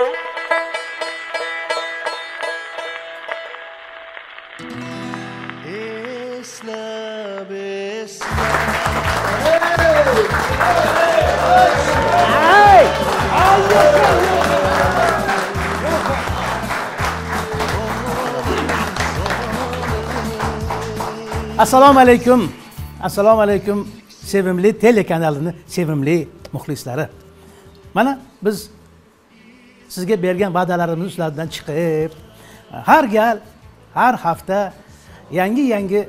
Assalomu alaykum. Assalomu alaykum sevimli telekanalining sevimli muxlislari. Mana biz sizga bergan va'dalarimiz ustidan chiqib, har gal, har hafta yangi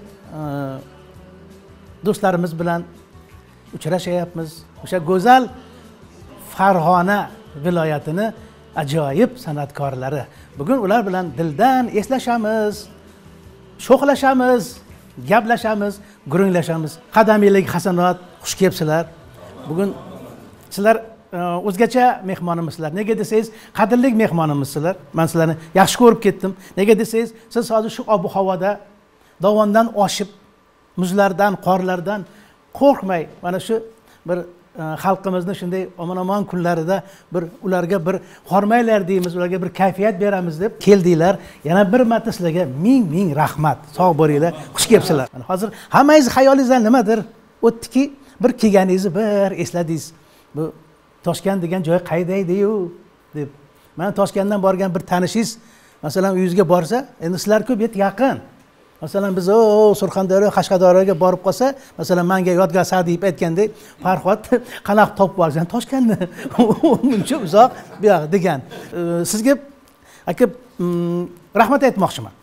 do'stlarimiz bilan uchrashyapmiz. O'sha go'zal Farg'ona viloyatini ajoyib san'atkorlari. Bugun ular bilan dildan eslashamiz, sho'xlashamiz, gaplashamiz, gurunglashamiz. Qadamiylik Hasanot, xush kelibsizlar. Bugun sizlar o'zgacha mehmonimizsizlar. Nega desangiz, qadrli mehmonimizsizlar. Men sizlarni yaxshi ko'rib ketdim. Nega desangiz, siz hozir shu ob-havoda dovondan oshib, muzlardan, qorlardan qo'rqmay, mana shu bir xalqimizni shunday omon-omon kunlarida bir ularga bir hormaylar deymiz, ularga bir kayfiyat beramiz deb keldinglar. Yana bir marta sizlarga ming rahmat. Sog' bo'linglar, xush kelibsizlar. Hozir hammangiz xayolingizdan nimadir o'tdiki, bir kelganingizni bir esladingiz. Bu Toshkent degan joy qayda edi-yu deb. Men Toshkentdan borgan bir tanishingiz, masalan, uyingizga borsa, endi sizlar-ku bu yerga yaqin. Masalan, biz Surxondaryo, Qashqadaryoga borib qolsa, masalan, menga Yodgor Sa'diyev aytgandek, Farhod qanaqa topib olsan Toshkentni? Uncha uzoq bu yoq degan. Sizga aka rahmat aytmoqchiman.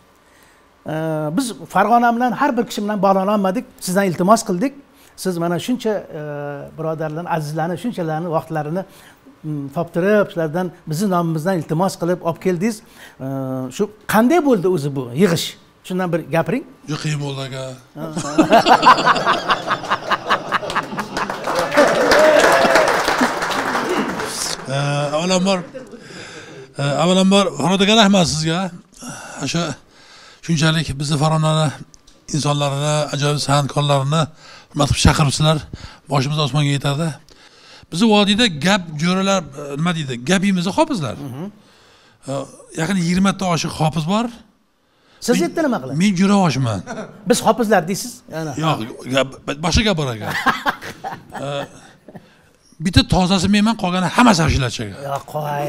Biz Farg'ona bilan har bir kishi bilan bog'lana olmadik. Sizdan iltimos qildik. Siz mana shuncha birodarlarni, azizlarni, shunchalarni vaqtlarini toptirib, sizlardan bizning nomimizdan iltimos qilib olib keldingiz. Shu qanday bo'ldi o'zi bu yig'ish? Shundan bir gapiring. Juda qiyin bo'ldi aka. Avvalambor Farhodaga rahmat sizga. O'sha shunchalik bizni Farg'ona insonlarini, ajoyib san'atkorlarini hurmat qilib chaqiribsizlar. Boshimiz osmonga yetadi. Bizni vodiyda gap jo'ralar nima deydi? Gapimizni hofizlar. Yaqin 20 ta oshiq hofiz bor. Siz yerda nima qilasiz? Men jo'ravoshman. Biz hofizlar deysiz? Yo'q, boshqa gap bor aka. Bitta tozasi menman, qolgani hammasi ashulachiga. Yo'q, qo'y.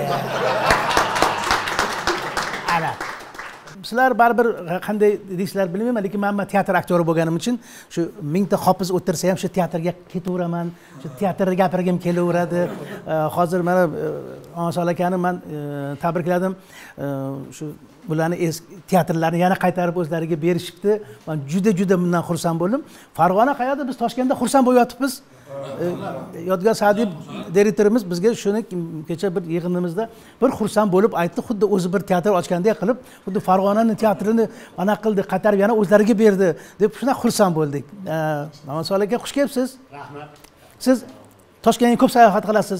Ana. Sizlar baribir qanday deysizlar bilmayman, lekin men teatr aktyori bo'lganim uchun shu 1000 ta hofiz o'tirsa ham shu teatrga ketaveraman, shu teatrda gapirgim kelaveradi. Hozir mana Ansol akani men tabrikladim. Shu bularni teatrlarni yana qaytarib o'zlariga berishibdi. Men juda bundan xursand bo'ldim. Farg'ona qayerda? Biz Toshkentda xursand bo'lib yotibmiz. Yodgor Sa'diyev direktorimiz bizga shuni kecha bir yig'inimizda bir xursand bo'lib aytdi, xuddi o'zi bir teatr ochgandek qilib, xuddi Farg'onaning teatrini mana qildi, qaytarib yana o'zlariga berdi deb shuna xursand bo'ldik. Ansol aka, xush kelibsiz. Rahmat. Siz Toshkentga ko'p sayohat qilasiz.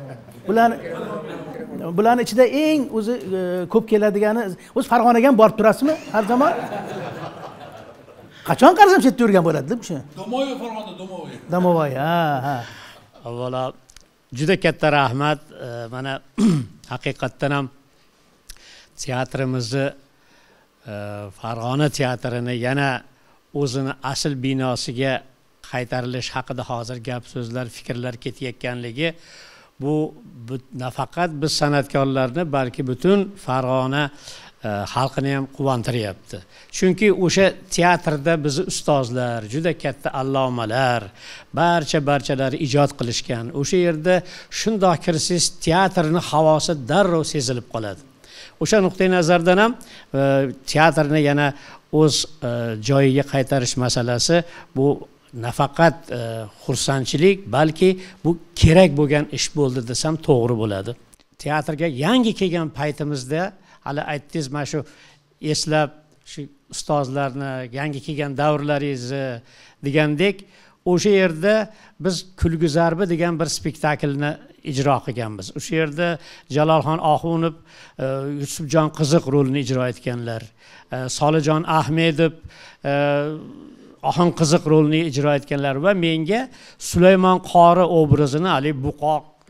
Bularning ichida eng o'zi ko'p keladigani, o'z Farg'onaga ham borib turasizmi har zaman? Qachon qarsam chetda yurgan bo'ladi-da bu shuni? Domovoy Farg'ona, Domovoy. Domovoy, ha. Avvalo juda katta rahmat. Mana haqiqatdan ham teatrimizni, Farg'ona teatrini yana o'zini asl binosiga qaytarilish haqida hozir gap so'zlar, fikrlar ketayotganligi bu nafaqat biz san'atkorlarni, balki butun Farg'ona xalqini ham quvontiryapti. Chunki o'sha teatrda bizni ustozlar, juda katta allomalar, barchalari ijod qilishgan. O'sha yerda shundoq kirsiz, teatrning havosi darrov sezilib qoladi. O'sha nuqtai nazardan ham teatrni yana o'z joyiga qaytarish masalasi bu nafaqat xursandchilik, balki bu kerak bo'lgan ish bo'ldi desam to'g'ri bo'ladi. Teatrga yangi kelgan paytimizda hali aytdingiz, mana shu eslab shu ustozlarni, yangi kelgan davrlaringizni degandek, o'sha yerda biz Kulgi zarbi degan bir spektaklni ijro qilganmiz. O'sha yerda Jalolxon Oxunov, Yusufjon Qiziq rolini ijro etganlar. Solijon Ahmedov Ohon Qiziq rolini ijro etganlar va menga Sulaymon Qori obrazini, Ali Buqoq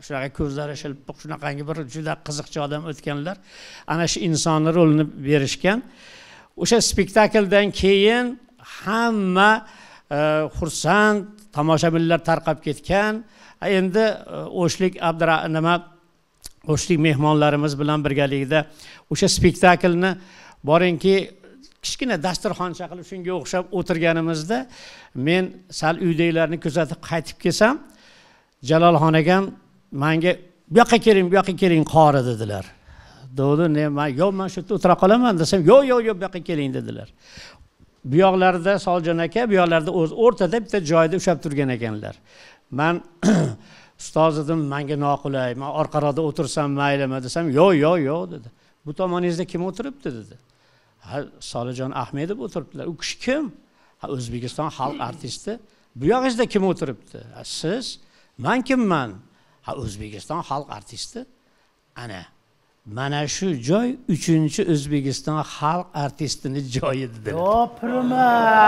shunaqa ko'zlari shilpiq, shunaqangi bir juda qiziqchi odam o'tganlar. Ana shu insonni rolini berishgan. O'sha spektakldan keyin hamma xursand, tomoshabinlar tarqab ketgan. Endi O'shlik O'shlik mehmonlarimiz bilan birgalikda o'sha spektaklni boringki kichkina dasturxoncha qilib shunga o'xshab o'tirganimizda men sal uydagilarni kuzatib qaytib kelsam, Jalolxon akam menga bu yoqqa keling qori dedilar. Dedi, men shu yerda o'tira qolaman desam, yo'q, bu yoqqa keling dedilar. Bu yoqlarda Soljon aka, bu yoqlarda o'z o'rtada bitta joyda ushlab turgan ekanlar. Men ustoz dedim, menga noqulay, men orqaroqda o'tirsam maylimi desam, yo'q dedi. Bu tomoningizda kim o'tiribdi dedi. Solijon Ahmedov o'tiribdilar. U kishi kim? O'zbekiston xalq artisti. Bu yog'ingizda kim o'tiribdi? Siz? Men kimman? O'zbekiston xalq artisti. Mana shu joy 3-O'zbekiston xalq artistining joyi dedilar. Yopirma.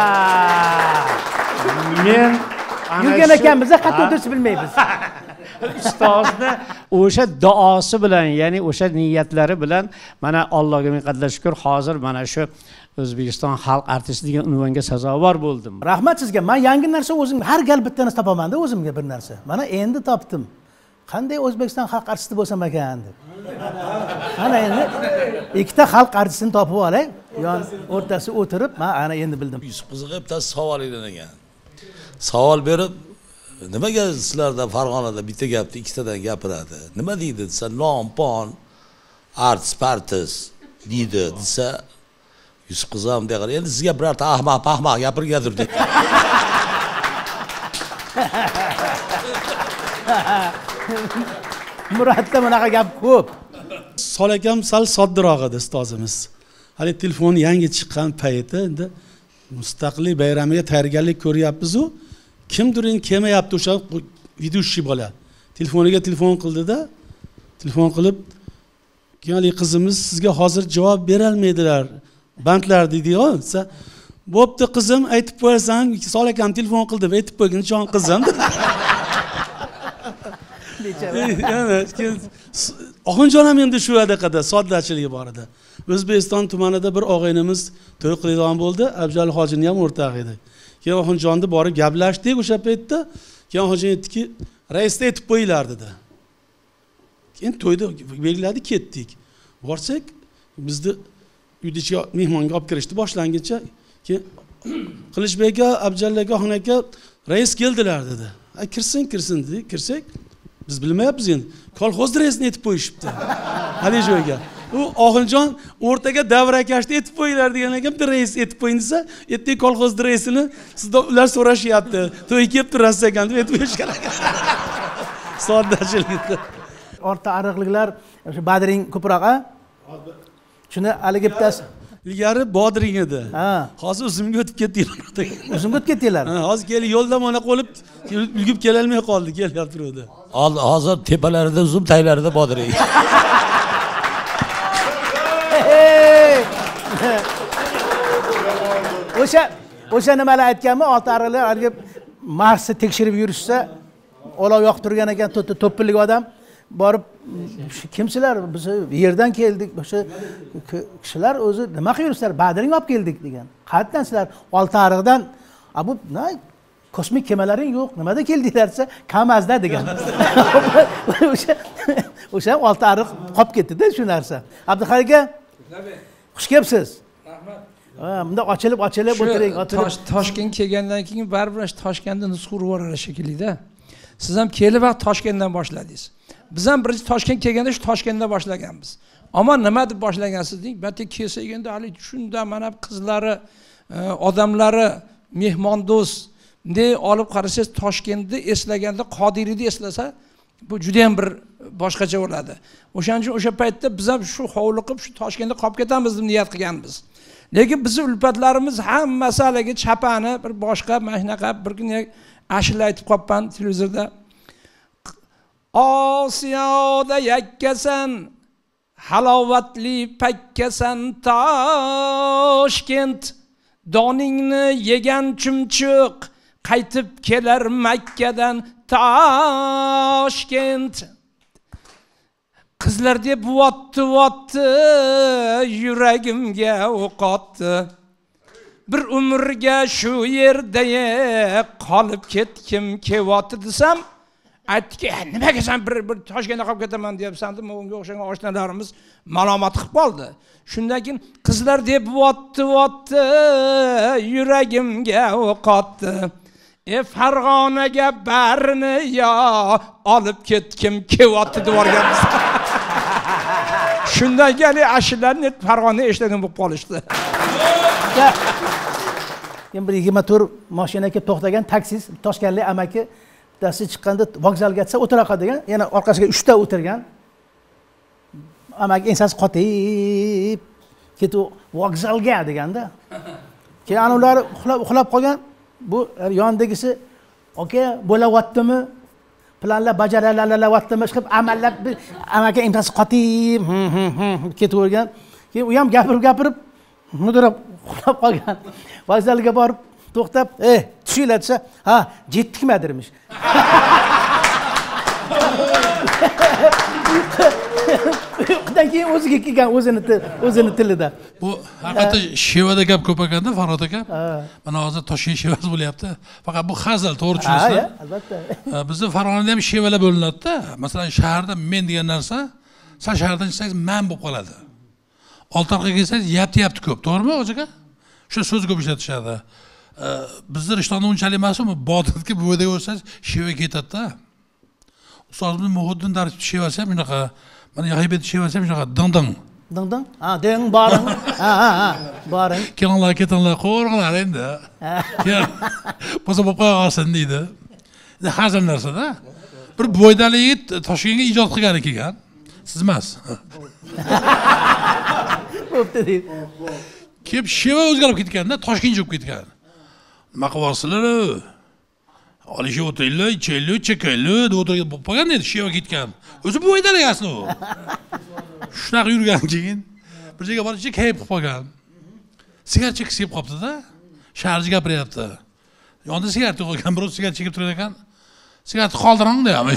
Men yurgan ekanmiz, hatto o'tirishni bilmaymiz. Ustozni o'sha duosi bilan, ya'ni o'sha niyatlari bilan mana Allohga ming qadar shukr, hozir mana shu O'zbekiston xalq artisti degan unvonga sazovor bo'ldim. Rahmat sizga. Men yangi narsa o'zim har gal bittani topaman-da o'zimga bir narsa. Mana endi topdim. Qanday O'zbekiston xalq artisti bo'lsam ekan deb. Ana endi ikkita xalq artistini topib olay, yon o'rtasi o'tirib, men ana endi bildim. Yusuf qiziqib bittasi savol ekan. Savol berib, nimaga sizlarda Farg'onada bitta gapni ikkitadan gapiradi? Nima deydi desa, non-pon, artist, partis deydi desa, Yusuf qizim degan, endi sizga birorta ahmoq gapirgandir dedi. Muratda bunaqa gap ko'p. Sol akam sal soddiroq edi ustozimiz. Hali telefon yangi chiqqan payti endi mustaqillik bayramiga tayyorgarlik ko'ryapmiz-ku. Kimdir kelmayapti o'sha videoshi bola. Telefoniga telefon qildi-da, telefon qilib, "Keyinli qizimiz sizga hozir javob bera olmaydilar. Bandlar" dedi-ku. Desa, "Bo'pti qizim, aytib qo'yasan, Sol akam telefon qildi, aytib qo'ygin, jon qizim." Oxunjon ham endi shu adaqada soddachiligi bor edi. O'zbekiston tumanida bir og'aynimiz to'y qiladigan bo'ldi. Abjal hojini ham o'rtaq edi. Keyin Oxunjonni borib gaplashdik o'sha paytda. Keyin hojin aytdiki, "Raisda aytib qo'yinglar" dedi. Keyin to'yda belgiladi, ketdik. Borsak, bizni uydacha mehmonga olib kirishdi boshlanguncha. Keyin Qilichbek aka, Abjal aka, Xon aka, "Rais keldilar" dedi. Kirsin dedi. Kirsak, biz bilmayapmiz endi. Kolxoz raisini aytib qo'yishibdi. Hali joyga. U Oxunjon o'rtaga davrakashni aytib qo'yinglar degan ekan, bir rais aytib qo'ying desa, "Ertaga kolxoz raisini sizdan ular so'rashyapti. To'y kelib turasiz ekan" deb aytib qo'yishgan ekan. Soddachilik. Orta ariqliklar o'sha Badring ko'proq-a? Shuni haligi bittasi ilgari Bodring edi. Ha. Hozir uzumga o'tib ketdinglar. Uzumga o'tib ketdinglar. Ha, hozir kelib yo'lda mana qolib, ulgib kela olmay qoldi, kelyapti turdi. Hozir tepalarida uzum, taglarida bodring. O'sha nimalar aytganmi? Olti ariqlar haligi Marsni tekshirib yurishsa, olov yoqib turgan ekan, to'ppillik odam borib, "Kimsizlar? Biz yerdan keldik. O'sha kishilar o'zi nima qilib yuribsizlar? Badring olib keldik" degan. "Qayerdan sizlar? Olti ariqdan." "Bu kosmik kemalaring yo'q. Nimada keldinglar?" desa, "Kamazda" degan. O'sha olti ariq qolib ketdi-da shu narsa. Abduxoliq aka, xush kelibsiz. Rahmat. Bunda ochilib o'tiring. Toshkent kelgandan keyin baribir Toshkentda nusxur bo'lar shekilli-da. Siz ham kelib vaqt Toshkentdan boshladingiz. Biz ham birinchi Toshkent kelganda shu Toshkentda boshlaganmiz. Ammo nima deb boshlagansiz deng? Balki kelsak endi hali shunda mana qizlari, odamlari, mehmondo'st ne olib qarasangiz Toshkentni eslaganda Qodiriyni eslasa, bu juda ham bir boshqacha bo'ladi. O'shaning uchun o'sha paytda biz ham shu hovliqib shu Toshkentda qolib ketamiz deb niyat qilganmiz. Lekin bizning ulfatlarimiz hammasi haliga chapani bir boshqa mashnaqa bir kun ashula aytib qolgan televizorda. Osiyoda yakkasan, halovatli pakkasan Toshkent, doningni yegan chumchuq qaytib kelar Makkadan Toshkent qizlar deb votdi yuragimga o'q otdi. Bir umrga shu yerda qolib ketkim kelyapti desam, aytdiki, nimaga sen bir Toshkentda qolib ketaman deyapsan deb, unga o'xshagan oshnalarimiz malomat qilib qoldi. Shundan keyin qizlar deb votdi yuragimga o'q otdi. Farg'onaga barini yo olib ketkim kelyapti deb o'rganmiz. Shundan keyin ashlarni Farg'ona eshitgan bo'lib qolishdi. Men bir 24 mashina kelib to'xtagan taksist Toshkentlik amaki bittasi chiqqanda vokzalga ketsa o'tira qolgan, yana orqasiga 3 ta o'tirgan. Amaki ensasi qotib ketib vokzalga deganda. Keyin ular uxlab qolgan. Bu yondagisi aka bo'layaptimi? Planlar bajarilayaptimi? Chiqib amallab amaki ensasi qotib ketavergan. Keyin u ham gapirib mudirab uxlab qolgan. Vokzalga borib to'xtab, tushinglar desa, ha, jetdikmi demiş. Uyqudan keyin o'ziga kelgan o'zini tilida. Bu haqiqatda Shevada gap ko'p ekanda, Farhod aka. Mana hozir Toshkent Shevasi bo'lyapti. Faqat bu hazil, to'g'ri tushunasizlar? Ha, albatta. Bizning Farg'onada ham shevalar bo'linadi-da. Masalan, shaharda men degan narsa, sen shahardan chiqsangiz man bo'lib qoladi. Oltarga kelsangiz yapti ko'p, to'g'rimi aka? Shu so'z ko'p ishlatishadi. Bizning Rishtonda unchalik emasmi? Botirga bu yerda bo'lsangiz sheva ketadi-da. Ustozimiz Muhiddin Darich shevasi ham shunaqa. Mana Yahibet shevasi ham shunaqa ding. Ding? Ha, ding boring. Ha, boring. Ketinglar, qo'rqinglar endi. Bo'lsa bo'lib qo'ya qolsin deydi. Endi hazil narsa-da. Bir bo'ydali yigit Toshkentga ijod qilgan ekan. Siz emas. Bo'pti deydi. Kelib sheva o'zgarib ketganda, Toshkentga o'tib ketgan. Nima qilyapsizlar? Olishib o'tinglar, ichinglar, chekinglar deb o'tirgan bo'lib qolgan edi, sheva ketgan. O'zi bu bo'ydalik asli u. Shunaqa yurgan keyin bir joyga borib kayf qilib qolgan. Sigaret chekib kelib qolibdi-da. Shaharchi gapiryapti. Yonida sigaret qo'ygan, birov sigaret chekib turar ekan. Sigaretni qoldiring deyapti.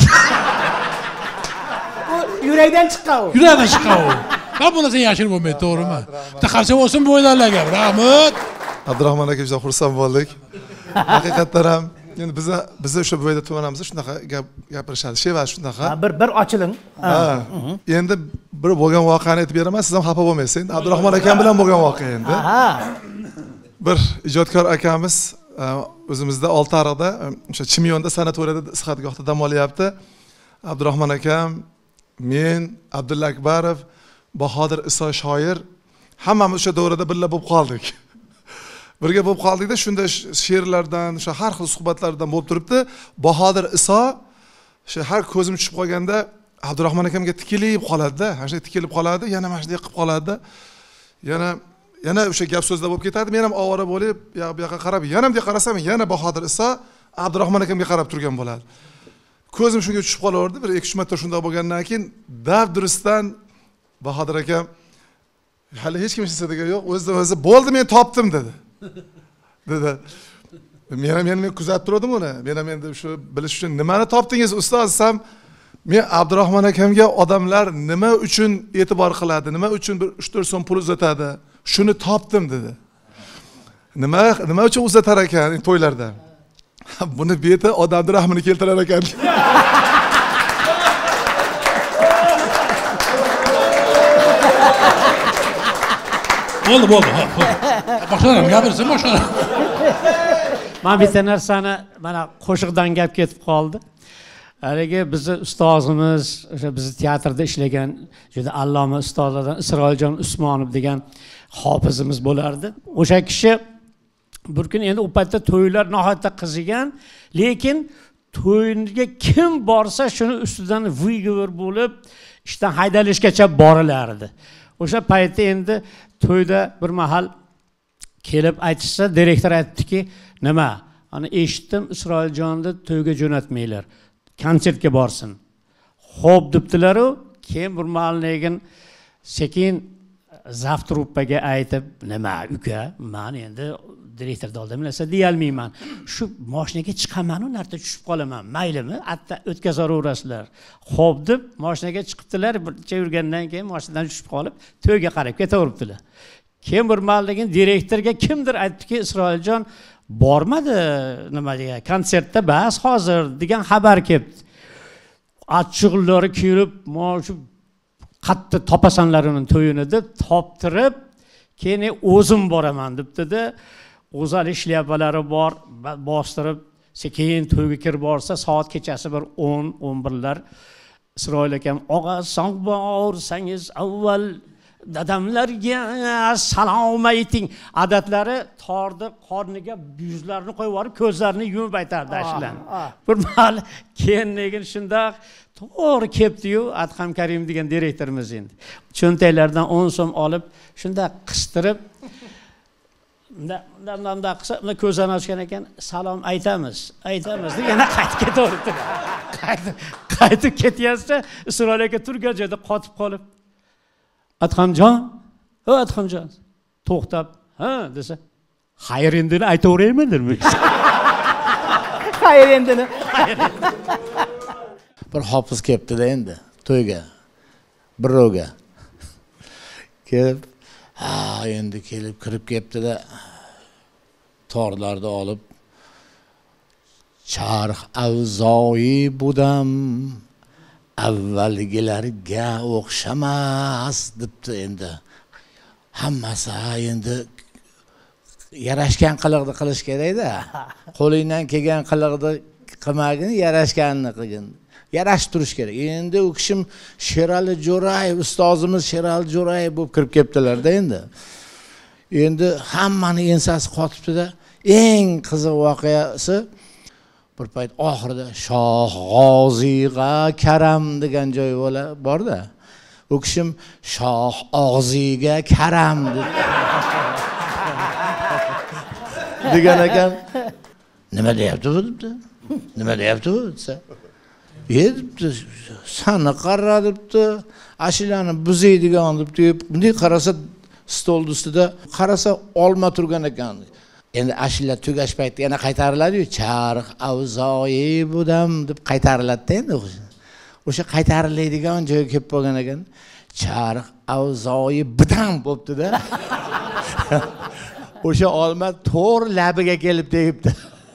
U yurakdan chiqqan u. Yurakdan chiqqan u. Ben bu narsa yashirib bo'lmaydi, to'g'rimi? Bitta qarshi bo'lsin bu o'yinlarga. Rahmat. Abdurahmon aka juda xursand bo'ldik. Haqiqatan ham endi biz o'sha bo'yda tumanamiz shunaqa gapirishadi. Sheva shunaqa. Bir ochiling. Endi bir bo'lgan voqeani aytib beraman, siz ham xafa bo'lmaysiz. Endi Abdurahmon akam bilan bo'lgan voqea endi. Bir ijodkor akamiz o'zimizda Oltiariqda, o'sha Chimyonda sanatoriyada sihatgohda dam olyapti. Abdurahmon akam, men, Abdulla Akbarov, Bahodir Iso shoir hammamiz o'sha davrada birga bo'lib qoldik. Birga bo'lib qoldikda shunda she'rlardan, o'sha har xil suhbatlardan bo'lib turibdi. Bahodir Iso o'sha har ko'zim tushib qolganda Abdurahmon akamga tikilib qoladi-da, o'sha tikilib qoladi, yana mana shunday qilib qoladi. Yana o'sha gap so'zlar bo'lib ketadi. Men ham ovora bo'lib, bu yoqqa qarab, yana bunday qarasam, yana Bahodir Iso Abdurahmon akamga qarab turgan bo'ladi. Ko'zim shunga tushib qolaverdi. Bir 2-3 marta shunday bo'lgandan keyin dabdurustdan Bahodir akam hali hech kim eshitsa yo'q, o'zi bo'ldi, men topdim dedi. Men kuzatib turdim uni. Men ham endi shu bilish uchun nimani topdingiz ustoz desam, men Abdurahmon akamga odamlar nima uchun e'tibor qiladi, nima uchun bir 3-4 so'm pul uzatadi, shuni topdim dedi. Nima uchun uzatar ekan to'ylarda? Buni beti odamning rahmini keltirar ekan. Bo'ldi. Boshqalar gapirsin, boshqalar. Men bitta narsani mana qo'shiqdan gap ketib qoldi. Haligi bizni ustozimiz, o'sha bizni teatrda ishlagan juda alloma ustozlardan Isroiljon Usmonov degan hofizimiz bo'lardi. O'sha kishi bir kun endi u paytda to'ylar nihoyatda qizigan, lekin to'yga kim borsa shuni ustidan vygovor bo'lib, ishdan haydalishgacha borilardi. O'sha paytda endi to'yda bir mahal kelib aytishsa, direktor aytdiki, nima? Ana eshitdim, Isroiljonni to'yga jo'natmaylar. Konsertga borsin. Xo'p debdilar-u, keyin bir mahal lekin sekin zaft truppaga aytib, nima uka, men endi direktorni oldimda narsa deyolmayman. Shu mashinaga chiqaman-u, narsa tushib qolaman. Maylimi? Hatta o'tkazaverasizlar. Xo'p deb mashinaga chiqibdilar, bircha yurgandan keyin mashinadan tushib qolib, to'yga qarab ketaveribdilar. Keyin bir maldagin direktorga kimdir aytdiki, Isroiljon bormadi nima degan konsertda bas hozir degan xabar kelibdi. Achchiqlari kelib, mana shu qatta topasanlarini to'yini deb toptirib, keyin o'zim boraman debdi-da. O'zal shlyapalari bor, bostirib, sekin to'yga kirib borsa, soat kechasi bir 10-11lar Isroil akam, "Og'a, sog' borsangiz avval dadamlarga salom ayting." Odatlari tordi qorniga yuzlarini qo'yib yuborib, ko'zlarini yumib aytardi ashlan. Bir mahal keyin shundoq to'g'ri kelibdi-yu, Adham Karim degan direktorimiz endi. Cho'ntaklardan 10 so'm olib, shundoq qistirib, unda qilsa, unda ko'zini ochgan ekan, "Salom aytamiz deb yana qaytib ketaverdi. Qaytib ketyapsa, Isroil aka turgan joyda qotib qolib, "Adhamjon, Adhamjon." To'xtab, "Ha" desa, "Xayr endini aytaveraymandirmi?" Xayr endini. Bir hofiz kelibdi-da endi to'yga. Birovga. Kelib, endi kelib kirib kelibdi-da. Torlarni olib, "Charx avzoyi budam, avvalgilarga o'xshamas" debdi endi. Hammasi endi yarashgan qiliqni qilish kerak-da. Qo'lingdan kelgan qiliqni qilmagin, yarashganini qilgin. Yarashib turish kerak. Endi u kishim Sherali Jo'rayev, ustozimiz Sherali Jo'rayev bo'lib kirib kelibdilar-da endi. Endi hammani ensasi qotibdi-da. Eng qiziq voqeasi bir payt oxirida Shoh G'oziyga Karam degan joy bor-da. U kishim Shoh Og'ziyga Karam degan ekan. Nima deyapti bu debdi? Nima deyapti bu desa? Debdi, "Sani qarra" debdi. "Ashilani buzaydigan" debdi. Bunday qarasa stol ustida qarasa olma turgan ekan. Endi ashila tugash paytida yana qaytariladi-yu, "Charx avzoyi budam" deb qaytariladi-da endi. O'sha qaytariladigan joyga kelib qolgan ekan. "Charx avzoyi budam" bo'pti-da. O'sha olma to'g'ri labiga kelib tegibdi.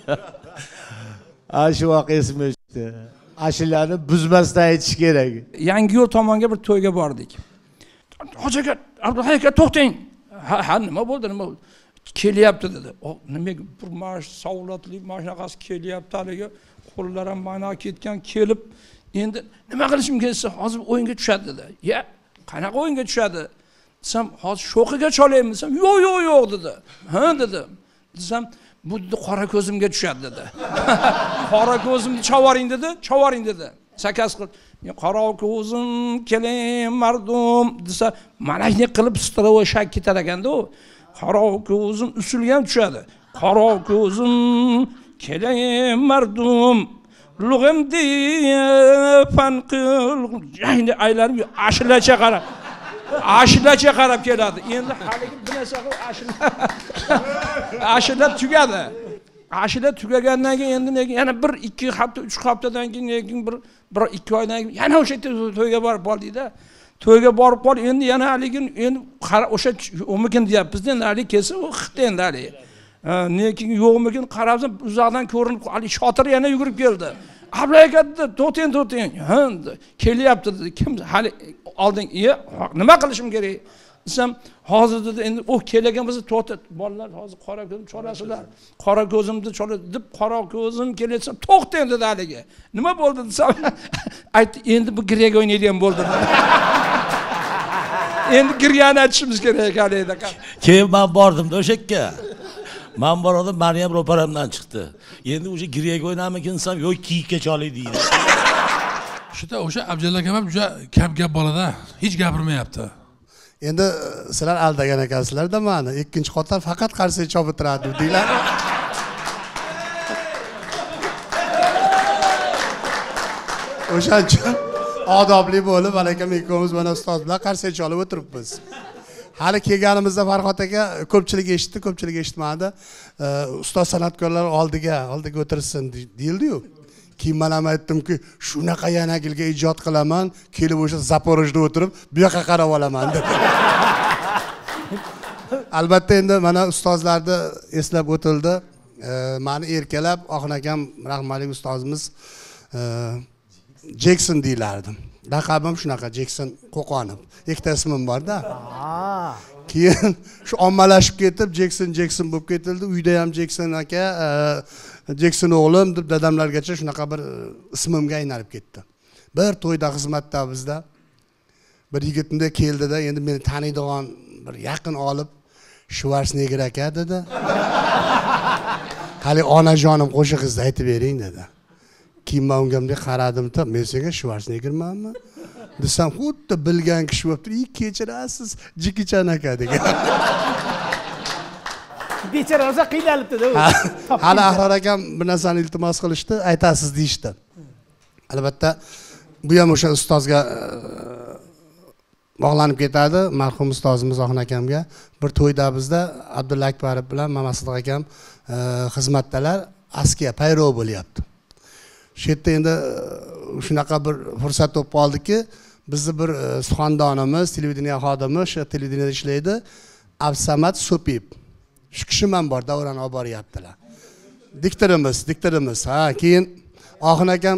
Shu voqea esimga tushdi. Ashilani buzmasdan aytish kerak. Yangiyo'l tomonga bir to'yga bordik. "Hoji aka, Abdullahi aka to'xtang." "Ha, nima bo'ldi? Nima bo'ldi?" "Kelyapti" dedi. Nima bir savlatli mashinaqasi kelyapti haligi, qo'llar ham mana ketgan, kelib, "Endi nima qilishim kelsa, hozir o'yinga tushadi" dedi. "Ya, qanaqa o'yinga tushadi?" Desam, "Hozir sho'qiga cholaymi?" desam, "Yo'q" dedi. "Ha" dedi. Desam, "Bu qora ko'zimga tushadi" dedi. "Qora ko'zimni chavaring" dedi. "Chavaring" dedi. Sakas qilib, "Qora ko'zim keling mardum" desa, manashni qilib strovoy shak ketar ekanda u. "Qora ko'zim" usulga ham tushadi. "Qora ko'zim keling mardum, lug'im diye fanqil" endi aylanib ashilacha qarab keladi. Endi haligi bir narsa qilib ashila tugadi. Ashila tugagandan keyin endi yana 1-2 hafta, 3 haftadan keyin bir 2 oydan keyin yana o'sha to'yga borib qoldikda. To'yga borib qol, endi yana haligi endi o'sha o'mikin deyapmiz, endi haligi kelsa u xiqdi endi haligi. Lekin yo'qmikin qarabsam uzoqdan ko'rinib, hali shotir yana yugurib keldi. "Abdulla aka, to'xtang. Ha, kelyapti" dedi. "Kim hali olding? Nima qilishim kerak?" Desam, "Hozir" dedi, "endi u kelgan bo'lsa to'xtat. Bolalar hozir qora ko'zim cholasizlar. Qora ko'zimni chola" deb, "Qora ko'zim kelyapsa to'xtang" dedi haligi. "Nima bo'ldi?" desam, aytdi, "Endi bu giryaga o'ynaydigan bo'ldi" dedi. Endi giryani aytishimiz kerak haligi. Keyin men bordim-da o'sha yerga. Men bordim, Maryam ro'paramdan chiqdi. Endi o'sha giryaga o'ynamikin desam, "Yo'q, kiyikka cholay" deydi. Shunda o'sha Abdulla akam ham juda kam gap bolada, hech gapirmayapti. Endi sizlar aldagan ekansizlar-da meni. Ikkinchi qator faqat qarsak chopib turadi deylar. O'shancha odobli bo'lib, malakam ikkovimiz mana ustoz bilan qarsak cholib o'tiribmiz. hali kelganimizda Farhod aka ko'pchilik eshitdi, ko'pchilik eshitmadi. Ustoz san'atkorlar oldiga o'tirsin deyildi-yu. Keyin men ham aytdimki, shunaqa yanagilga ijod qilaman, kelib o'sha Zaporojda o'tirib, bu yoqqa qarab olaman dedi. Albatta endi mana ustozlarni eslab o'tildi. Meni erkalab Oxin akam rahmatli ustozimiz Jackson deylardim. Laqabim shunaqa, Jackson Qo'qonov. Ikkita ismim bor-da. Keyin shu ommalashib ketib, Jackson bo'lib ketildi. Uyda ham Jackson aka, Jackson o'g'lim deb dadamlargacha shunaqa bir ismimga aylanib ketdi. Bir to'yda xizmatda bizda bir yigitimda keldida, endi meni taniydigan bir yaqin olib, Schwarzenegger aka dedi. Hali onajonim qo'shig'ingizni aytib bering dedi. Keyin men unga bunday qaradim-da, men senga Schwarzeneggermanmi? Desam, xuddi bilgan kishi bo'lib turib, kechirasiz, Jikichan aka degan. Bechora o'zi qiynalibdi-da u. Hali Ahror akam bir narsani iltimos qilishdi, aytasiz deyishdi. Albatta, bu ham o'sha ustozga bog'lanib ketadi, marhum ustozimiz Oxin akamga. Bir to'yda bizda Abdulla Akbarov bilan Mamat Sidiq akam xizmatdalar, askiya payrov bo'lyapti. Shu yerda endi shunaqa bir fursat bo'lib qoldiki, bizni bir suxandonimiz, televideniya xodimi, o'sha televideniyada ishlaydi, Absamat So'piyev. Shu kishi men bor, davrani olib boryaptilar. Diktorimiz. Ha, keyin Oxin akam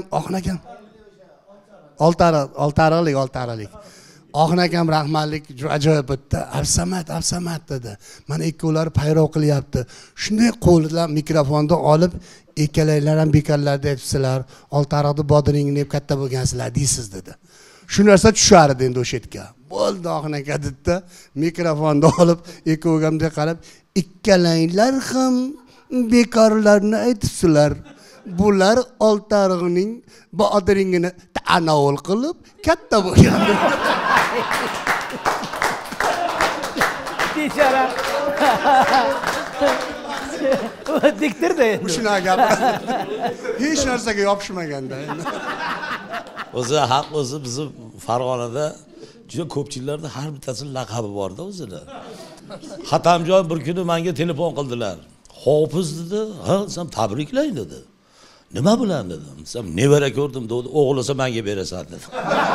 oltariqlik. Oxin akam rahmatlik ajoyib o'tdi. Absamat dedi. Mana ikkovlari payrov qilyapti. Shunday qo'lidan mikrofonni olib, ikkalanglar ham bekarlarda aytibsizlar, Oltariqni bodringni yeb katta bo'lgansizlar deysiz dedi. Shu narsa tushar edi endi o'sha yerga. Bo'ldi Oxin aka dedi, mikrofonni olib, ikkoviga ham qarab, ikkalanglar ham bekorlarni aytibsizlar. Bular Oltariqning bodringini tanovul qilib katta bo'lgan. Bechora. Diktirdi. Bu shunaqa gap. Hech narsaga yopishmaganda endi. O'zi haq, o'zi bizni Farg'onada juda ko'pchiliklarda har bittasining laqabi bor-da o'zida. Xatamjon bir kuni menga telefon qildilar. Hofiz dedi, "Ha, sen tabriklang" dedi. Nima bilan dedim. Sen nevara ko'rdim dedi. O'g'lisa menga berasan dedi.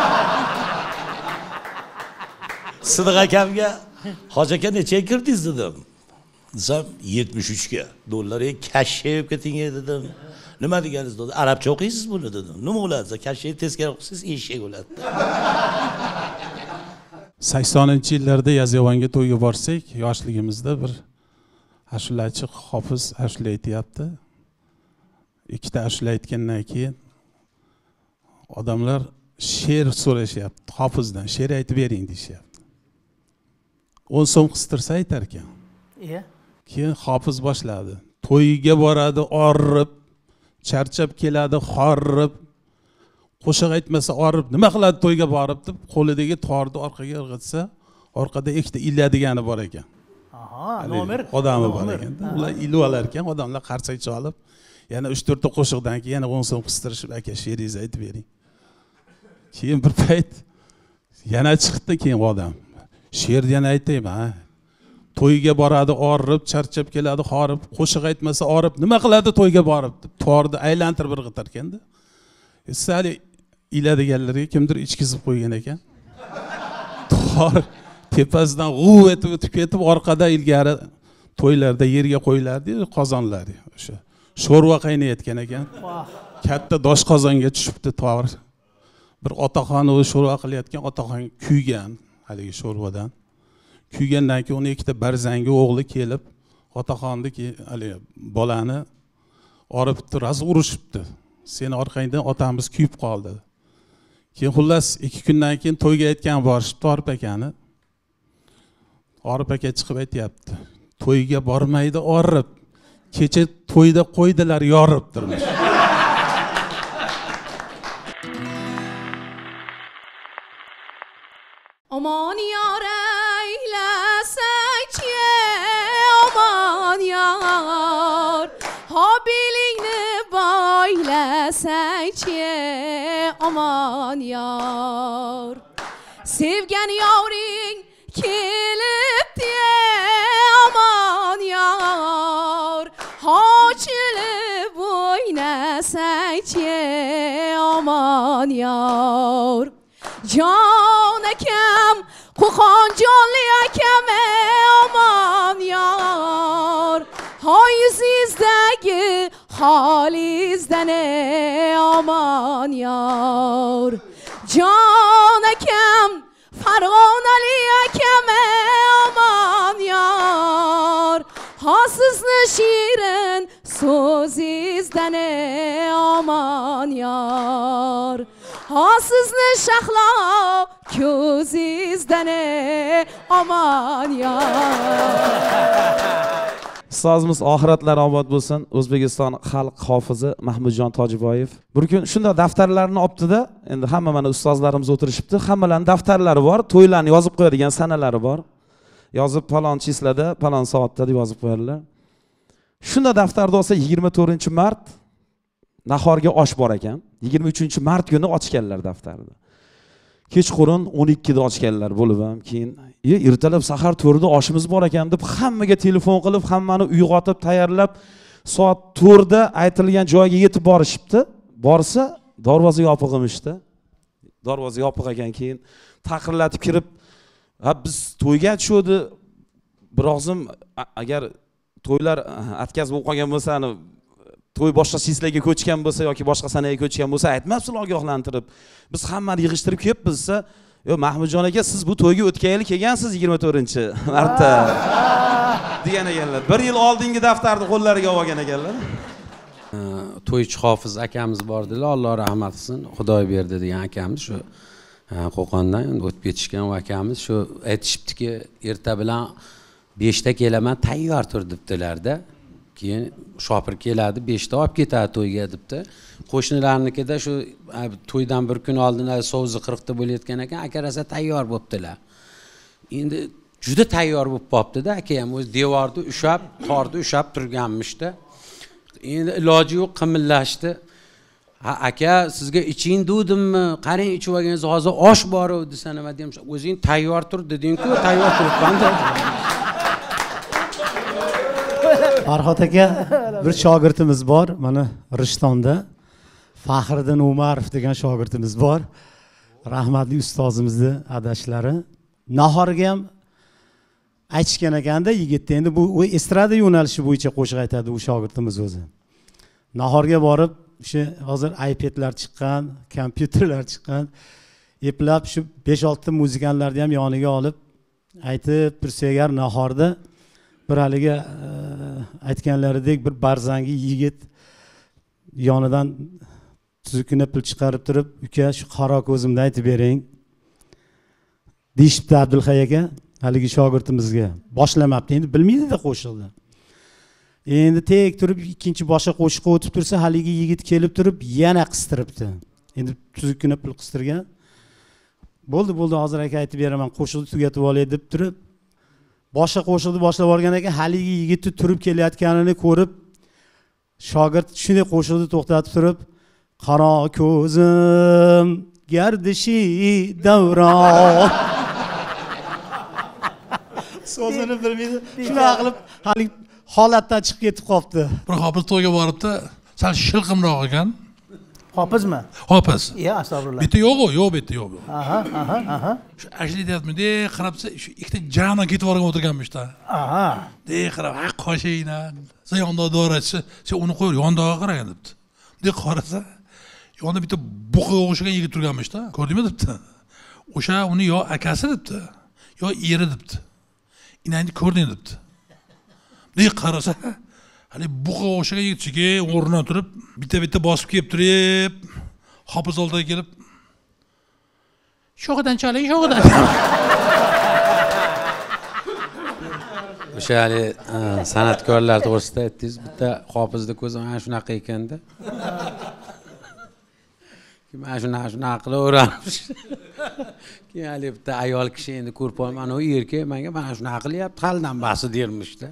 Sidiq akamga, "Hoji aka necha kirdingiz?" dedim. Desam 73 ga. Dollarga kashshayib keting dedim. Nima deganingiz dedi? Arabcha o'qiysiz buni dedim. Nima bo'ladi? Kashshayib teskari o'qisiz, eshak bo'ladi. 80-yillarda Yazyovonga to'yga borsak, yoshligimizda bir ashulachi Hofiz ashula aytyapti. Ikkita ashula aytgandan keyin odamlar she'r so'rashyapti. Hofizdan she'r aytib bering deyishyapti. 10 so'm qistirsa aytar ekan. Iya. Keyin Hofiz boshladi. To'yiga boradi, orrib, charchab keladi, xorrib, qo'shiq aytmasa orrib, nima qiladi to'yga borib deb qo'lidagi torni orqaga irg'itsa, orqada ikkita illadigani bor ekan. Aha, nomer odami bor ekan. Ular ilib olar ekan, odamlar qarsak chalib, yana 3-4 ta qo'shiqdan keyin yana 10 so'm qistirishib, aka she'ringizni aytib bering. Keyin bir payt yana chiqdi keyin odam. She'rni yana aytaymi, ha? To'yga boradi, orrib, charchab keladi, xorib, qo'shiq aytmasa orib, nima qiladi to'yga borib deb torni aylantirib irg'itar ekanda. Sali iladiganlarga kimdir ichkizib qo'ygan ekan. Tor tepasidan g'uv etib o'tib ketib, orqada ilgari to'ylarda yerga qo'yilardi, qozonlar o'sha. Sho'rva qaynayotgan ekan. Katta dosh qozonga tushibdi tor. Bir otaxon o'zi sho'rva qilayotgan, otaxon kuygan haligi sho'rvadan. Kuygandan keyin uni ikkita barzangi o'g'li kelib, otaxonniki haligi bolani oribdi, roz urishibdi. Seni orqangdan otamiz kuyib qoldi. Keyin xullas 2 kundan keyin to'yga aytgan borishibdi Orif akani. Orif aka chiqib aytayapti. To'yga bormaydi orib. Kecha to'yda qo'ydilar yorib turmush. Aman yar eyleseçye, aman yar, habilini bayleseçye, aman yar. Sevgen yavring kelip yar. Can akam Qo'qon jonli akam aman yar. Hoy yuzingizdagi holingizdan aman yar. Can akam Farg'onali akam aman yar. Ha sizni shirin so'zingizdan aman yar. Ha sizni shahlo ko'zingizdan aman yar. Ustozimiz oxiratlari obod bo'lsin. O'zbekiston xalq hofizi Mahmudjon Tojiboyev bir kun shunda daftarlarni olibdi-da, endi hamma mana ustozlarimiz o'tirishibdi, hammalarining daftarlari bor, to'ylarni yozib qo'yadigan sanalari bor. Yozib palon chislada, palon soatda deb yozib qo'yadilar. Shunda daftarda olsa 24-mart nahorga osh bor ekan. 23-mart kuni ochganlar daftarni. Kechqurun 12da ochganlar bo'lib ham, keyin ertalab sahar 4da oshimiz bor ekan deb hammaga telefon qilib, hammani uyg'otib, tayyorlab, soat 4da aytilgan joyga yetib borishibdi. Borsa, darvoza yopiq emishdi. Darvoza yopiq ekan, keyin taqirlatib kirib, "Ha, biz to'yga tushdi. Birozim agar to'ylar atkaz bo'lib qolgan bo'lsa, to'y boshqa sislarga ko'chgan bo'lsa yoki boshqa sanaga ko'chgan bo'lsa aytmabsizlar ogohlantirib. Biz hammani yig'ishtirib kelibmiz desa, "Yo, Mahmudjon aka, siz bu to'yga o'tgayli kelgansiz 24-martda" degan ekanlar. 1 yil oldingi daftarni qo'llariga olgan ekanlar. To'ychi hofiz akamiz bordilar, Alloh rahmat qilsin. Xudoy berdi degan akamiz shu Qo'qondan o'tib ketishgan akamiz shu aytishibdiki, erta bilan 5da kelaman, tayyor tur debdilar-da. Keyin shopir keladi, 5da olib ketadi to'yga debdi. Qo'shnilarnikida shu to'ydan bir kun oldin sovuzi 40da bo'layotgan ekan, aka rosa tayyor bo'ptilar. Endi juda tayyor bo'lib qopti-da, aka ham o'z devorni ushab, qorni ushab turganmishda. Endi iloji yo'q qimillashdi. "Ha aka, sizga iching dudimmi? Qarang, ichib olganingiz hozir osh bor desa nima deyim? O'zing tayyor tur deding-ku, tayyor turibman" dedi. Farhod aka, bir shogirdimiz bor, mana Rishtonda. Faxriddin Umarov degan shogirdimiz bor. Rahmatli ustozimizning adashlari. Nahorga ham aytishgan ekanda, yigitda endi bu estrada yo'nalishi bo'yicha qo'shiq aytadi u shogirdimiz o'zi. Nahorga borib, o'sha hozir iPadlar chiqqan, kompyuterlar chiqqan, eplab shu 5-6 ta muzikanlarni ham yoniga olib aytib tursa agar nahorda bir haliga aytganlaridek bir barzangi yigit yonidan tuzukini pul chiqarib turib, "Uka, shu qaro ko'zimni aytib bering" deyishibdi Abdulhay aka haligi shogirdimizga. Boshlamabdi, endi bilmaydi-da qo'shiqni. Endi tek turib ikkinchi boshqa qo'shiqqa o'tib tursa, haligi yigit kelib turib yana qistiribdi. Endi tuzukini pul qistirgan. Bo'ldi, hozir aka aytib beraman, qo'shiqni tugatib olay deb turib boshqa qo'shiqni boshlab olgan ekan, haligi yigitni turib kelayotganini ko'rib, shogird shunday qo'shiqni to'xtatib turib, "Qaro ko'zim gardishi davron" so'zini bilmaydi. Shuna qilib haligi holatdan chiqib ketib qolibdi. Bir hofiz to'yga boribdi, sal shilqimroq ekan. Hofizmi? Hofiz. Ya, astag'firullah. Bitta yo'q, bitta yo'q. Aha. Shu ashlayapmi? De qarabsa, shu ikkita jana ketib borgan o'tirganmish-da. Aha. De qarab, "Ha, qo'shayna. Sen yonda do'rachi, sen uni qo'y, yondaga qaragan" debdi. De qarasa, yonda bitta buqa o'xshagan yigit turganmish-da. Ko'rdingmi debdi. O'sha uni yo akasi debdi, yo eri debdi. "Inangni ko'rding" debdi. De qarasa, hali buqa o'xshagan yigitchiki o'rnidan turib, bitta bosib kelib turib, hofiz oldiga kelib, "Sho'g'idan chaling, sho'g'idan." O'sha hali san'atkorlar to'g'risida aytdingiz, bitta hofizni ko'zi mana shunaqa ekanda. Mana shunaqa qilaveramish. Keyin hali bitta ayol kishi endi ko'rib qolman, u erkak menga mana shunaqa qilyapti, haldan basi dermishda.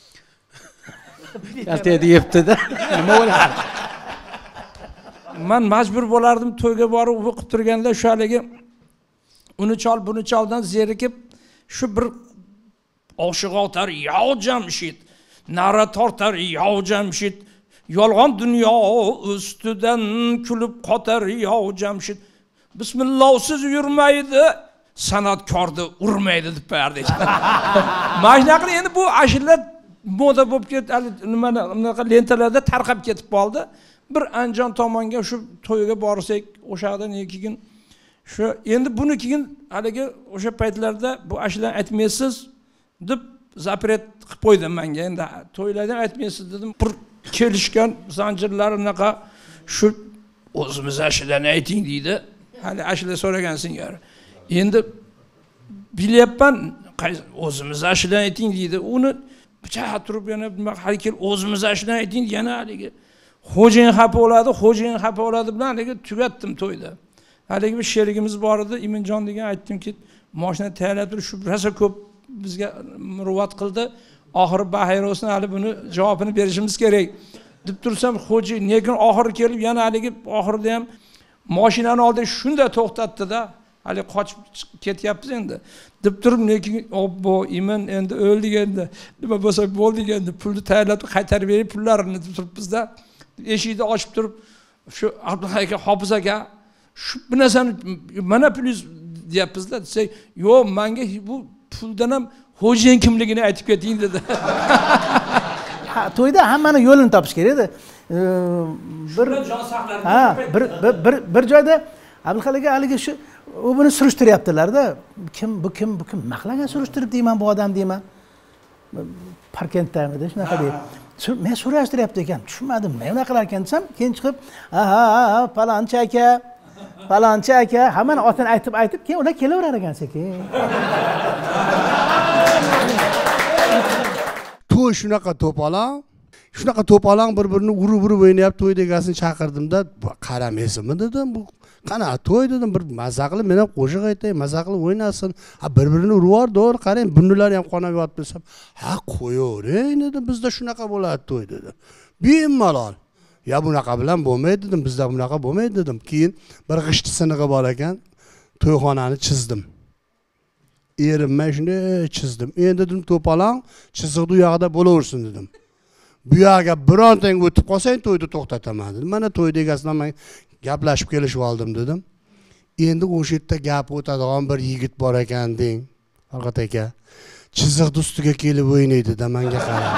Kalta deyapti-da. Nima bo'lardi? Men majbur bo'lardim to'yga borib o'qib turganda shu haligi uni chol, buni choldan zerikib shu bir oshiq otar yov Jamshid, nara tortar yov Jamshid, yolg'on dunyo ustidan kulib qotar yov Jamshid. bismillohsiz yurmaydi, san'atkorni urmaydi deb berdi. Mana shunaqa endi bu ashula moda bo'lib ketdi, nimaga lentalarda tarqab ketib qoldi. Bir Andijon tomonga shu to'yga borsak, o'shadan keyin shu endi buni keyin haligi o'sha paytlarda bu ashulani aytmaysiz deb zapret qilib qo'ydim menga. Endi to'ylardan aytmaysiz dedim. Bir kelishgan zanjirlar unaqa shu o'zimiz ashulani ayting deydi. Hali ashula so'ragan singari. Endi bilyapman o'zimiz ashulani ayting deydi. Uni bicha turib yana hali kel o'zimiz ashulani ayting yana haligi xo'jayin xafa bo'ladi, xo'jayin xafa bo'ladi bilan haligi tugatdim to'yda. Haligi bir sherigimiz bor edi, Iminjon degan, aytdimki, mashina tayyorlab turib shu rosa ko'p bizga muruvvat qildi. Oxiri Bahayrovsin hali buni javobini berishimiz kerak deb tursam, xo'jayin lekin oxiri kelib yana haligi oxirida ham mashinani oldida shunda to'xtatdi-da. Hali qochib ketyapmiz endi deb turib, lekin obbo Imin endi o'ldi endi. Nima bo'lsa bo'ldi endi, pulni tayyorlab qaytarib berib pullarini deb turibmiz-da. Eshikni ochib turib, shu Abdulla aka, Hofiz aka, shu bu narsani mana pulingiz deyapmiz-da. Desak, "Yo'q, menga bu puldan ham xo'jayin kimligini aytib keting" dedi. To'yda hammani yo'lini topish kerak edi. Bir joyda Abdulla aka haligi shu u buni surishtiryaptilar-da. Kim bu kim nima qilgan surishtirib deyman bu odam deyman. Parkentdamidi shunaqa deydi. Men so'rashtiryapti ekan, tushunmadim. Nima qilar ekan desam, keyin chiqib, "Ha, falonchi aka", hammani otini aytib, keyin ular kelaverar ekan sekin. To'y shunaqa to'polon bir-birini urib o'ynayapti. To'y degasini chaqirdim-da, "Qaramaysizmi?" dedim. "Bu qana to'y" dedim, "bir mazza qilib men ham qo'shiq aytay, mazza qilib o'ynasin. Ha, bir-birini urib doğru qarang, bunnilar ham qonab yotib desam, "Ha, qo'yavering" dedim. "Bizda shunaqa bo'ladi to'y" dedi. "Bemalol." "Ya bunaqa bilan bo'lmaydi" dedim. "Bizda bunaqa bo'lmaydi" dedim. Keyin bir g'ishti sinig'i bor ekan, to'yxonani chizdim. Erinmay shunday chizdim. Endi dedim, "To'polon chiziqni u yoqda bo'laversin" dedim. "Bu yoqqa birontang o'tib qolsang to'yni to'xtataman" dedim. "Mana to'y degasidan men gaplashib kelishib oldim" dedim. Endi o'sha yerda gap o'tadigan bir yigit bor ekan deng, Farhod aka. Chiziqni ustiga kelib o'ynaydi-da, menga qarab.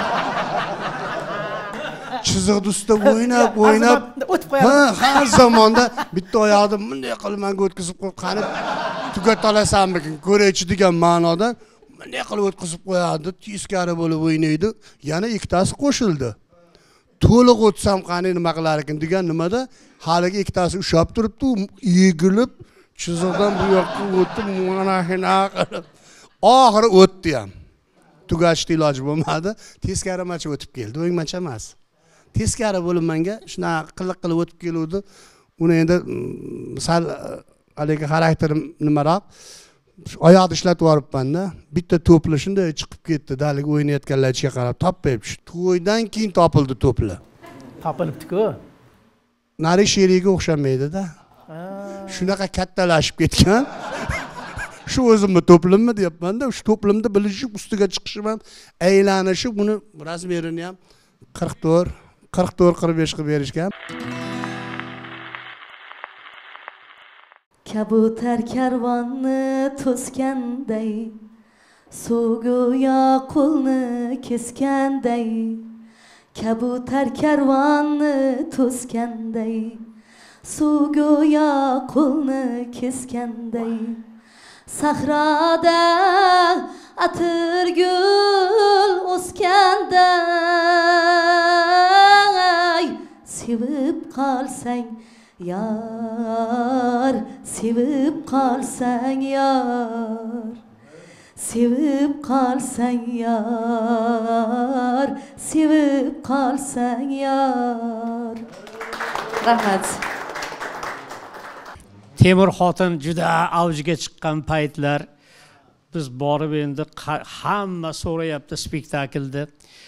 Chiziqni ustida o'ynab, har zamonda bitta oyoqni bunday qilib menga o'tkazib qo'yib, "Qani tugat olasanmikin, ko'raychi" degan ma'noda bunday qilib o'tkazib qo'yadi, teskari bo'lib o'ynaydi. Yana ikkitasi qo'shildi. To'liq o'tsam qani nima qilar ekan degan nimada haligi ikkitasi ushab turibdi, egilib chiziqdan bu yoqqa o'tib, mana shunaqa qilib oxiri o'tdi ham. Tugatishga iloji bo'lmadi, teskarimacha o'tib keldi, o'ngmacha emas. Teskari bo'lib menga shunaqa qiliq qilib o'tib keluvdi. Uni endi sal haligi xarakterim nimaroq, oyoqni ishlatib yoribman-da. Bitta to'pli shunday chiqib ketdi, haligi o'ynayotganlarga qarab topmayib. To'ydan keyin topildi to'plar. Topilibdi-ku. Nari sheriga o'xshamaydi-da. Shunaqa kattalashib ketgan. Shu o'zimni to'plimmi deyapman-da, shu to'plimni bilishib ustiga chiqishim ham, aylanishib uni razmerini ham 44, 45 qilib berishgan. Kabutar karvonni to'sganday, so'go'ya qo'lni kesganday. Kabutar karvonni to'sganday, so'go'ya qo'lni kesganday. Sahrada atirgul o'sganday, sevib qolsang yar, sevib qolsang yar, sevib qolsang yar, sevib qolsang yar. Rahmat. Temur xotin juda avjiga chiqqan paytlar biz borib endi hamma so'rayapti spektaklda.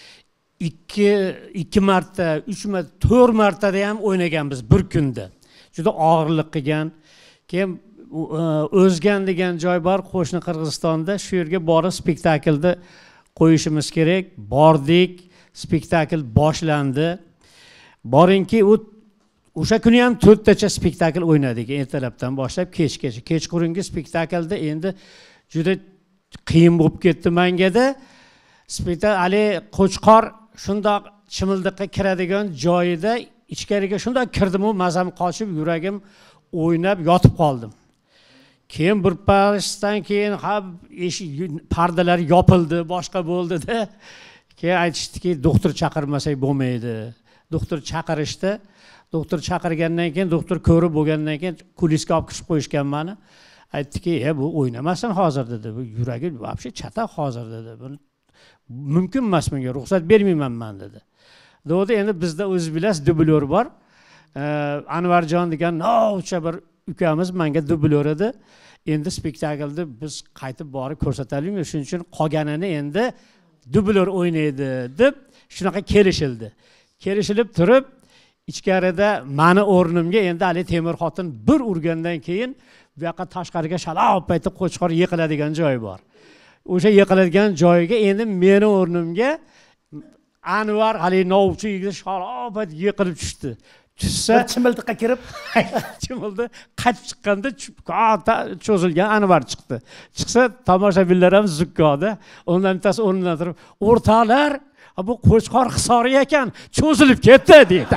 2 marta, 3 marta, 4 martada ham o'ynaganmiz bir kunda. Juda og'irlik qilgan. Keyin O'zgan degan joy bor qo'shni Qirg'izistonda, shu yerga borib spektaklda qo'yishimiz kerak. Bordik, spektakl boshlandi. Boringki, u o'sha kuni ham 4 tacha spektakl o'ynadik, ertalabdan boshlab kechgacha. Kechqurungi spektaklda endi juda qiyin bo'lib ketdi mengada. Spektakl Ali Qo'chqor shundoq chimildiqqa kiradigan joyida ichkariga shundoq kirdim, mazam qochib, yuragim o'ynab yotib qoldim. Keyin bir pasdan keyin pardalar yopildi, boshqa bo'ldi-da. Keyin aytishdiki, doktor chaqirmasak bo'lmaydi. Doktor chaqirishdi. Doktor chaqirgandan keyin, doktor ko'rib bo'lgandan keyin kulisga olib kirib qo'yishgan meni. Aytdiki, bu o'ynamasin hozir dedi. Bu yuragi vobshe chata hozir dedi. Buni mumkin emas, menga ruxsat bermayman men dedi. Dedi, endi bizda o'z bilasiz dublyor bor. Anvarjon degan novcha bir ukamiz menga dublyor edi. Endi spektaklda biz qaytib borib ko'rsataylik, shuning uchun qolganini endi dublyor o'ynaydi deb shunaqa kelishildi. Kelishilib turib, ichkarida meni o'rnimga endi Ali Temur xotin bir urgandan keyin bu yoqqa tashqariga shalop paytda Qo'chqor yiqiladigan joy bor. O'sha yiqiladigan joyga endi meni o'rnimga Anvar Ali novchi shalop payt yiqilib tushdi. Tushsa chimildiqqa kirib chimildi qaytib chiqqanda cho'zilgan Anvar chiqdi. Chiqsa tomoshabinlar ham zukkoda. Undan bittasi o'rnidan turib, "O'rtoqlar, bu Qo'chqor hisori ekan, cho'zilib ketdi" dedi.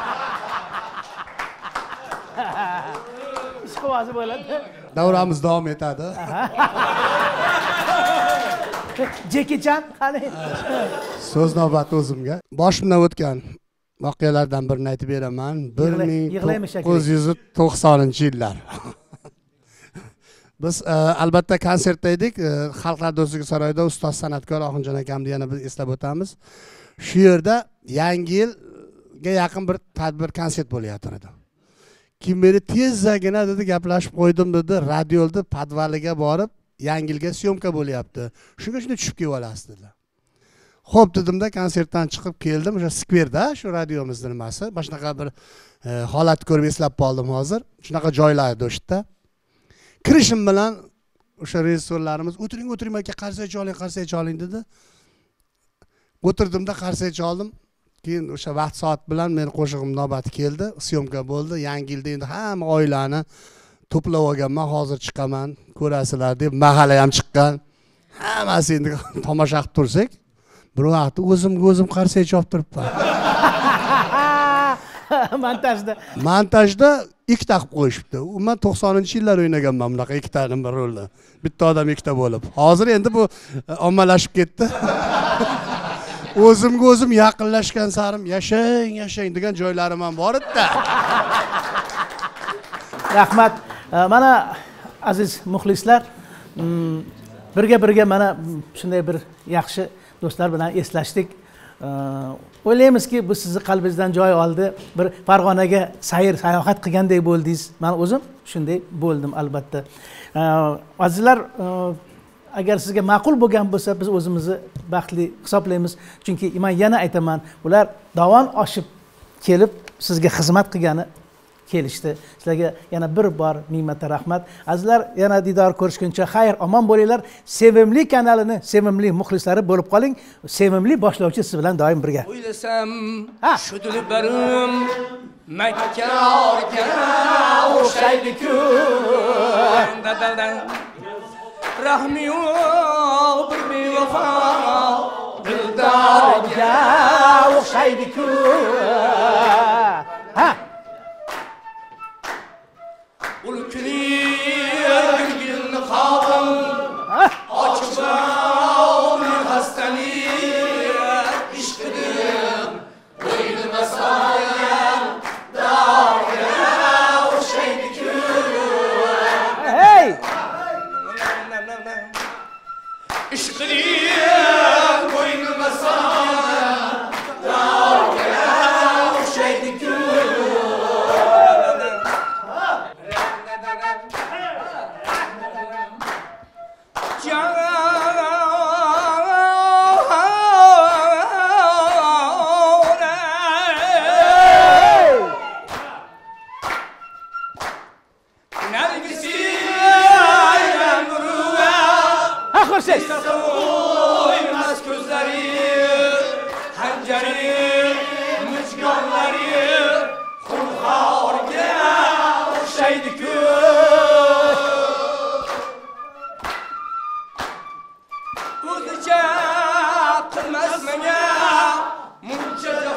Ishqovozi bo'ladi. Davramiz davom etadi. Jackie Chan qani? So'z navbati o'zimga. Boshimdan o'tgan voqealardan birini aytib beraman. 1990-yillar. Biz albatta konsertda edik. Xalqlar do'stligi saroyida ustoz san'atkor Oxunjon akamni yana biz eslab o'tamiz. Shu yerda Yangi yilga yaqin bir tadbir konsert bo'layotgan edi. Kim meni tezzagina dedi gaplashib qo'ydim dedi, radiolda podvaliga borib Yangi yilga syomka bo'layapti. Shunga tushib kelib olasiz dedilar. Xo'p dedimda, konsertdan chiqib keldim, o'sha skverda, shu radiomizni nimasi, boshqa bir holat ko'rib eslab qoldim hozir. Shunaqa joylar edi o'shda. Kirishim bilan o'sha rejissyorlarimiz o'tiring aka, qarsak choling dedi. O'tirdimda qarsak choldim. Keyin o'sha vaqt soat bilan men qo'shig'im navbati keldi, syomka bo'ldi. Yangi yilda endi hamma oilani to'plab olganman, hozir chiqaman, ko'rasizlar deb mahalla ham chiqqan. Hammasi endi tomosha qilib tursak, bir vaqt o'zim qarsak chopib turibman. Montajda ikkita qilib qo'yishibdi. Men 90-yillar o'ynaganman bunaqa ikkitaning bir rolni. Bitta odam ikkita bo'lib. Hozir endi bu ommalashib ketdi. O'zim yaqinlashgan sarim yashang degan joylarim ham bor edi. Rahmat. Mana aziz muxlislar, birga mana shunday bir yaxshi do'stlar bilan eslashdik. O'ylaymizki, bu sizni qalbingizdan joy oldi. Bir Farg'onaga sayohat qilgandek bo'ldingiz. Men o'zim shunday bo'ldim albatta. Azizlar, agar sizga ma'qul bo'lgan bo'lsa, biz o'zimizni baxtli hisoblaymiz. Chunki men yana aytaman, ular davon oshib kelib sizga xizmat qilgani kelishdi. Sizlarga yana bir bor ming marta rahmat. Azizlar, yana didor ko'rishguncha xayr, omon bo'linglar. Sevimli kanalini sevimli muxlislari bo'lib qoling. Sevimli boshlovchi siz bilan doim birga. O'ylasam, shu dilbarim Makkaga o'xshaydi-ku. Rahmi yo'q bir bevafo dildorga o'xshaydi-ku. Ulkulir gülni qalbim ochib xastani ishqidim bo'ynima solgan dog'ga o'xshaydi-ku. Hey! Ishqidim bo'ynima solgan dog'ga o'xshaydi-ku. Hanjari, müzgonlari, bahorga o'xshaydi-ku. O'zicha qilmas menga muncha